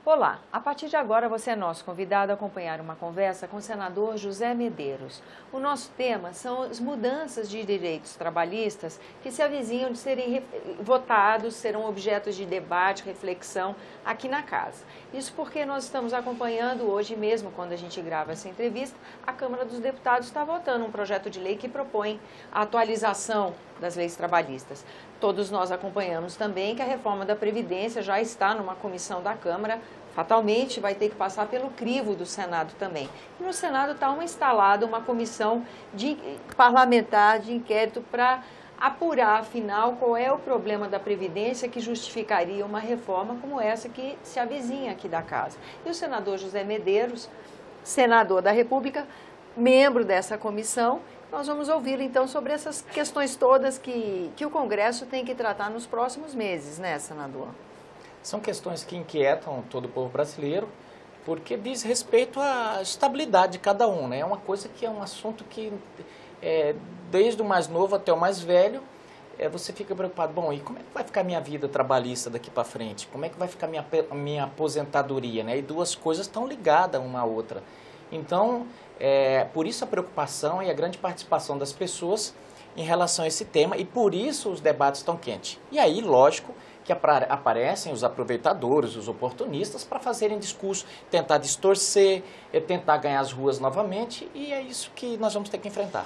Olá, a partir de agora você é nosso convidado a acompanhar uma conversa com o senador José Medeiros. O nosso tema são as mudanças de direitos trabalhistas que se avizinham de serem votados, serão objetos de debate, reflexão aqui na casa. Isso porque nós estamos acompanhando hoje mesmo, quando a gente grava essa entrevista, a Câmara dos Deputados está votando um projeto de lei que propõe a atualização das leis trabalhistas. Todos nós acompanhamos também que a reforma da Previdência já está numa comissão da Câmara, fatalmente vai ter que passar pelo crivo do Senado também. E no Senado está instalada uma comissão parlamentar de inquérito para apurar, afinal, qual é o problema da Previdência que justificaria uma reforma como essa que se avizinha aqui da casa. E o senador José Medeiros, senador da República, membro dessa comissão, nós vamos ouvir então sobre essas questões todas que o Congresso tem que tratar nos próximos meses, né, senador? São questões que inquietam todo o povo brasileiro, porque diz respeito à estabilidade de cada um, né? É uma coisa que é um assunto que, desde o mais novo até o mais velho, você fica preocupado, bom, e como é que vai ficar a minha vida trabalhista daqui para frente? Como é que vai ficar a minha aposentadoria, né? E duas coisas estão ligadas uma à outra. Então, por isso a preocupação e a grande participação das pessoas em relação a esse tema, e por isso os debates estão quentes. E aí, lógico, que aparecem os aproveitadores, os oportunistas, para fazerem discurso, tentar distorcer, tentar ganhar as ruas novamente, e é isso que nós vamos ter que enfrentar.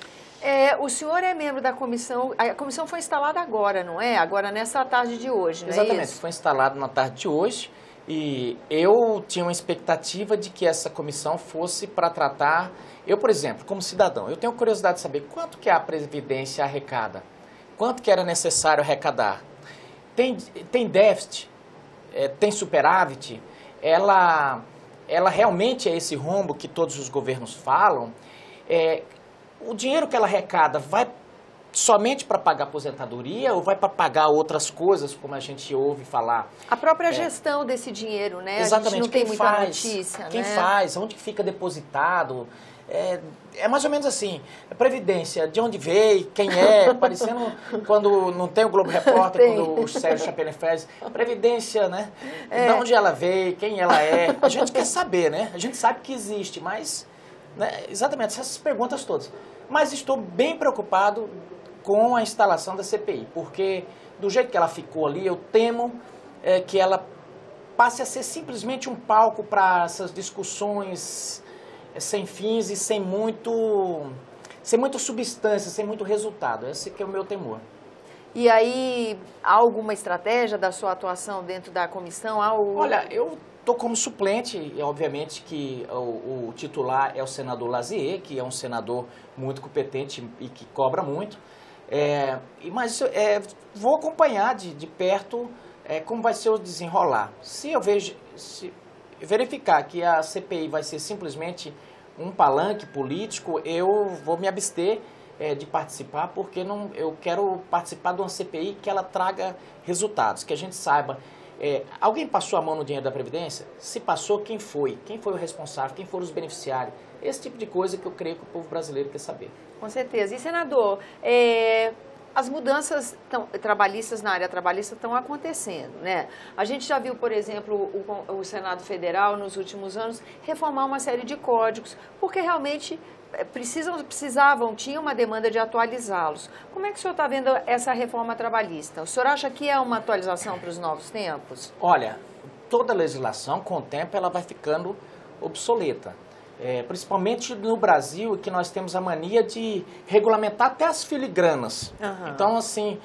O senhor é membro da comissão, a comissão foi instalada agora, não é? Agora nessa tarde de hoje, não é isso? Exatamente, foi instalada na tarde de hoje, e eu tinha uma expectativa de que essa comissão fosse para tratar, eu, por exemplo, como cidadão, eu tenho curiosidade de saber quanto que a Previdência arrecada, quanto que era necessário arrecadar. Tem déficit, tem superávit, ela realmente é esse rombo que todos os governos falam. O dinheiro que ela arrecada vai somente para pagar aposentadoria ou vai para pagar outras coisas, como a gente ouve falar? A própria gestão desse dinheiro, né? Exatamente. A gente não tem muita notícia, quem né? faz, onde fica depositado? É mais ou menos assim, Previdência, de onde veio, quem é, parecendo quando não tem o Globo Repórter, quando o Sérgio Chapelin faz, Previdência, né? De onde ela veio, quem ela é, a gente quer saber, né? A gente sabe que existe, mas, né, exatamente, essas perguntas todas. Mas estou bem preocupado com a instalação da CPI, porque do jeito que ela ficou ali, eu temo que ela passe a ser simplesmente um palco para essas discussões sem fins e sem muita substância, sem muito resultado. Esse que é o meu temor. E aí, há alguma estratégia da sua atuação dentro da comissão? Olha, eu estou como suplente, e obviamente que o titular é o senador Lazier, que é um senador muito competente e que cobra muito. Mas vou acompanhar de perto como vai ser o desenrolar. Se verificar que a CPI vai ser simplesmente um palanque político, eu vou me abster de participar, porque eu quero participar de uma CPI que ela traga resultados, que a gente saiba, alguém passou a mão no dinheiro da Previdência? Se passou, quem foi? Quem foi o responsável? Quem foram os beneficiários? Esse tipo de coisa que eu creio que o povo brasileiro quer saber. Com certeza. E, senador, as mudanças trabalhistas na área trabalhista estão acontecendo, né? A gente já viu, por exemplo, o Senado Federal, nos últimos anos, reformar uma série de códigos, porque realmente tinha uma demanda de atualizá-los. Como é que o senhor está vendo essa reforma trabalhista? O senhor acha que é uma atualização para os novos tempos? Olha, toda legislação, com o tempo, ela vai ficando obsoleta. Principalmente no Brasil, que nós temos a mania de regulamentar até as filigranas. Uhum. Então, assim,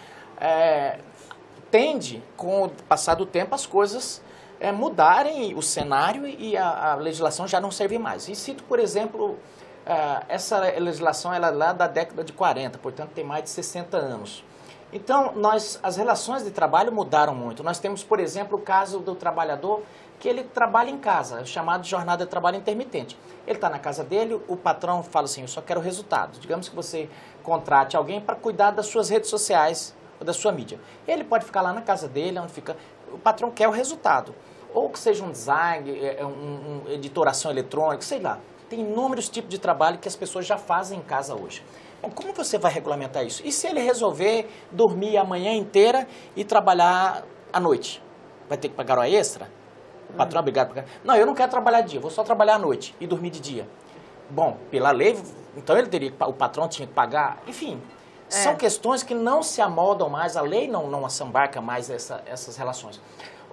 tende, com o passar do tempo, as coisas mudarem o cenário e a legislação já não serve mais. E cito, por exemplo, essa legislação ela é lá da década de 40, portanto tem mais de 60 anos. Então, as relações de trabalho mudaram muito. Nós temos, por exemplo, o caso do trabalhador que ele trabalha em casa, chamado de jornada de trabalho intermitente. Ele está na casa dele, o patrão fala assim, eu só quero resultados. Digamos que você contrate alguém para cuidar das suas redes sociais ou da sua mídia. Ele pode ficar lá na casa dele, onde fica... O patrão quer o resultado. Ou que seja um design, uma editoração eletrônica, sei lá. Tem inúmeros tipos de trabalho que as pessoas já fazem em casa hoje. Bom, como você vai regulamentar isso? E se ele resolver dormir a manhã inteira e trabalhar à noite? Vai ter que pagar hora extra? O patrão é obrigado a pagar. Não, eu não quero trabalhar de dia, vou só trabalhar à noite e dormir de dia. Bom, pela lei, então o patrão tinha que pagar, enfim. São questões que não se amoldam mais, a lei não assambarca mais essas relações.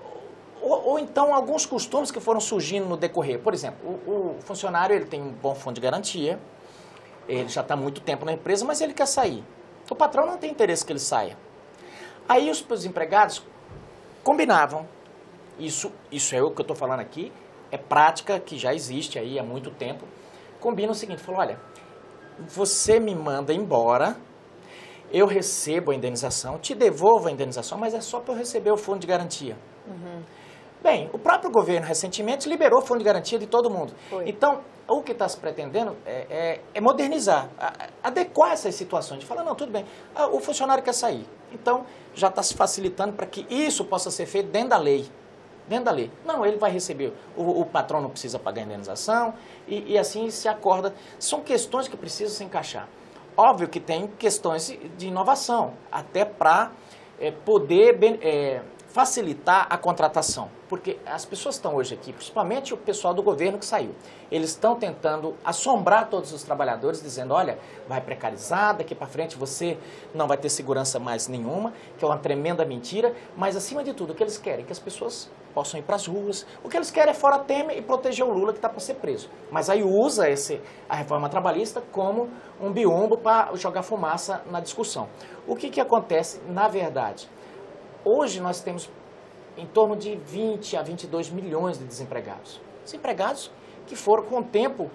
Ou então alguns costumes que foram surgindo no decorrer. Por exemplo, o funcionário ele tem um bom fundo de garantia, ele já está há muito tempo na empresa, mas ele quer sair. O patrão não tem interesse que ele saia. Aí os empregados combinavam, isso é o que eu estou falando aqui, é prática que já existe aí há muito tempo, combina o seguinte, falou, olha, você me manda embora, eu recebo a indenização, te devolvo a indenização, mas é só para eu receber o fundo de garantia. Bem, o próprio governo recentemente liberou o fundo de garantia de todo mundo. Então, o que está se pretendendo é modernizar, adequar essas situações, de falar, não, tudo bem, o funcionário quer sair. Então, já está se facilitando para que isso possa ser feito dentro da lei. Dentro da lei. Não, ele vai receber, o patrão não precisa pagar a indenização e assim se acorda. São questões que precisam se encaixar. Óbvio que tem questões de inovação, até para poder facilitar a contratação. Porque as pessoas estão hoje aqui, principalmente o pessoal do governo que saiu, eles estão tentando assombrar todos os trabalhadores, dizendo, olha, vai precarizar, daqui para frente você não vai ter segurança mais nenhuma, que é uma tremenda mentira, mas acima de tudo, o que eles querem? Que as pessoas possam ir para as ruas, o que eles querem é fora Temer e proteger o Lula que está para ser preso. Mas aí usa a reforma trabalhista como um biombo para jogar fumaça na discussão. O que acontece na verdade? Hoje nós temos em torno de 20 a 22 milhões de desempregados. Desempregados que foram com o tempo,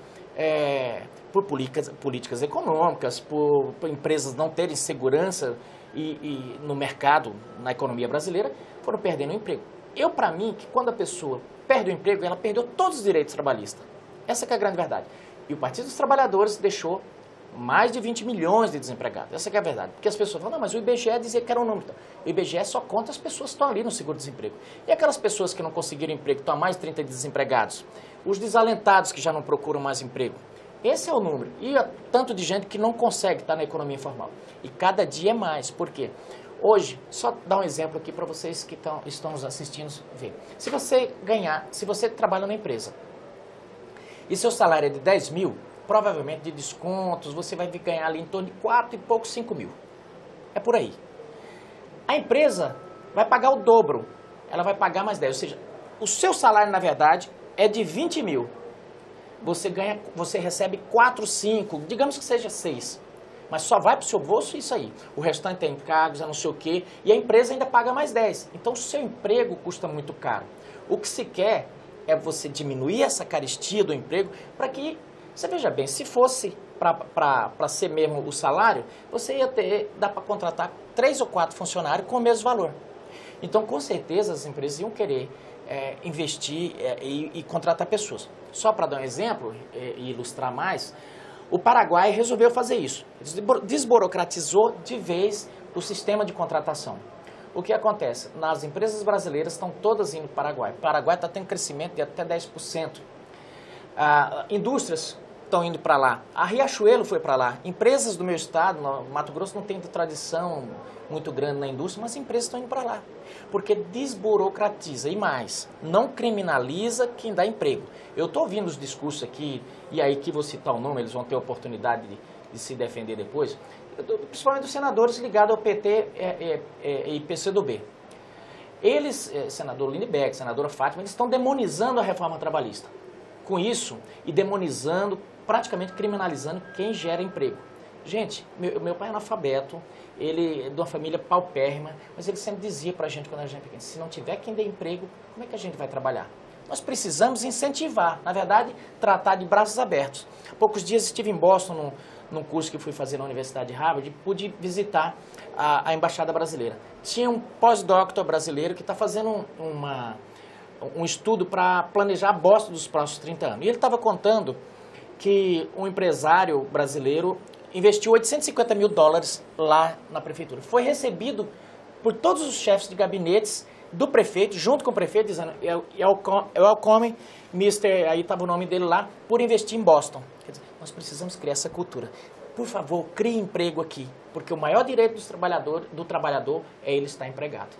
por políticas econômicas, por empresas não terem segurança e no mercado, na economia brasileira, foram perdendo o emprego. Para mim, que quando a pessoa perde o emprego, ela perdeu todos os direitos trabalhistas. Essa que é a grande verdade. E o Partido dos Trabalhadores deixou mais de 20 milhões de desempregados. Essa que é a verdade. Porque as pessoas falam, não, mas o IBGE dizia que era um número. O IBGE só conta as pessoas que estão ali no seguro-desemprego. E aquelas pessoas que não conseguiram emprego, estão há mais de 30 desempregados? Os desalentados que já não procuram mais emprego. Esse é o número. E há tanto de gente que não consegue estar na economia informal. E cada dia é mais. Por quê? Hoje, só dar um exemplo aqui para vocês que estão nos assistindo ver. Se você trabalha na empresa e seu salário é de 10 mil, provavelmente de descontos, você vai ganhar ali em torno de 4 e pouco, 5 mil. É por aí. A empresa vai pagar o dobro, ela vai pagar mais 10. Ou seja, o seu salário, na verdade, é de 20 mil. Você recebe 4, 5, digamos que seja 6. Mas só vai para o seu bolso isso aí. O restante tem encargos, não sei o quê, e a empresa ainda paga mais 10. Então, o seu emprego custa muito caro. O que se quer é você diminuir essa carestia do emprego para que, você veja bem, se fosse para ser mesmo o salário, você dá para contratar 3 ou 4 funcionários com o mesmo valor. Então, com certeza, as empresas iam querer investir e contratar pessoas. Só para dar um exemplo e ilustrar mais, o Paraguai resolveu fazer isso. Desburocratizou de vez o sistema de contratação. O que acontece? Nas empresas brasileiras estão todas indo para o Paraguai. O Paraguai está tendo crescimento de até 10%. Indústrias estão indo para lá. A Riachuelo foi para lá. Empresas do meu estado, no Mato Grosso, não tem tradição muito grande na indústria, mas empresas estão indo para lá. Porque desburocratiza e mais, não criminaliza quem dá emprego. Eu estou ouvindo os discursos aqui, e aí que vou citar o nome, eles vão ter a oportunidade de se defender depois, principalmente os senadores ligados ao PT e PCdoB. Eles, senador Lindbergh, senadora Fátima, eles estão demonizando a reforma trabalhista. Com isso, e demonizando, praticamente criminalizando quem gera emprego. Gente, meu pai é analfabeto, ele é de uma família paupérrima, mas ele sempre dizia pra gente quando a gente era pequeno, se não tiver quem dê emprego, como é que a gente vai trabalhar? Nós precisamos incentivar, na verdade, tratar de braços abertos. Há poucos dias estive em Boston, num curso que fui fazer na Universidade de Harvard, e pude visitar a Embaixada Brasileira. Tinha um pós-doutor brasileiro que está fazendo um estudo para planejar Boston dos próximos 30 anos. E ele estava contando que um empresário brasileiro investiu $850 mil lá na prefeitura. Foi recebido por todos os chefes de gabinetes do prefeito, junto com o prefeito, dizendo, welcome, Mr., aí estava o nome dele lá, por investir em Boston. Quer dizer, nós precisamos criar essa cultura. Por favor, crie emprego aqui, porque o maior direito do trabalhador é ele estar empregado. Com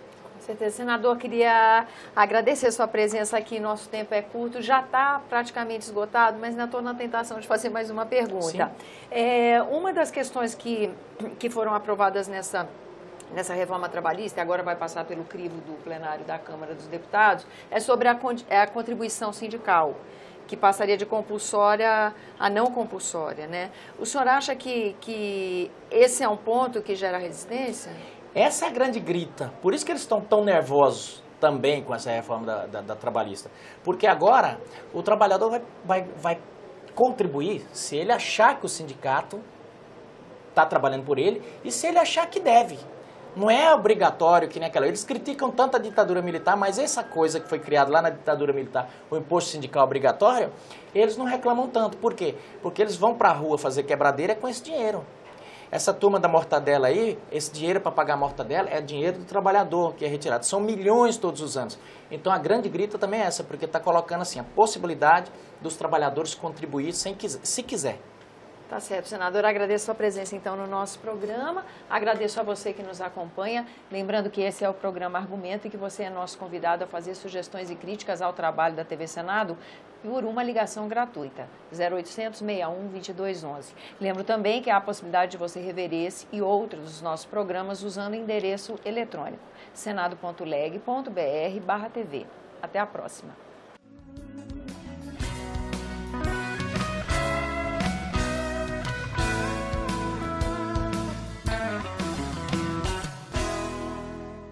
certeza. Senador, queria agradecer a sua presença aqui. Nosso tempo é curto, já está praticamente esgotado, mas ainda estou na tentação de fazer mais uma pergunta. Uma das questões que foram aprovadas nessa reforma trabalhista, e agora vai passar pelo crivo do plenário da Câmara dos Deputados, é sobre a contribuição sindical, que passaria de compulsória a não compulsória, né? O senhor acha que esse é um ponto que gera resistência? Essa é a grande grita. Por isso que eles estão tão nervosos também com essa reforma da trabalhista. Porque agora o trabalhador vai contribuir se ele achar que o sindicato está trabalhando por ele e se ele achar que deve. Não é obrigatório que nem aquela. Eles criticam tanto a ditadura militar, mas essa coisa que foi criada lá na ditadura militar, o imposto sindical obrigatório, eles não reclamam tanto. Por quê? Porque eles vão para a rua fazer quebradeira com esse dinheiro. Essa turma da mortadela aí, esse dinheiro para pagar a mortadela é dinheiro do trabalhador que é retirado. São milhões todos os anos. Então a grande grita também é essa, porque está colocando assim a possibilidade dos trabalhadores contribuir se quiser. Tá certo, senador. Agradeço a sua presença, então, no nosso programa. Agradeço a você que nos acompanha. Lembrando que esse é o programa Argumento e que você é nosso convidado a fazer sugestões e críticas ao trabalho da TV Senado por uma ligação gratuita, 0800 61 2211. Lembro também que há a possibilidade de você rever esse e outros dos nossos programas usando o endereço eletrônico senado.leg.br/TV. Até a próxima.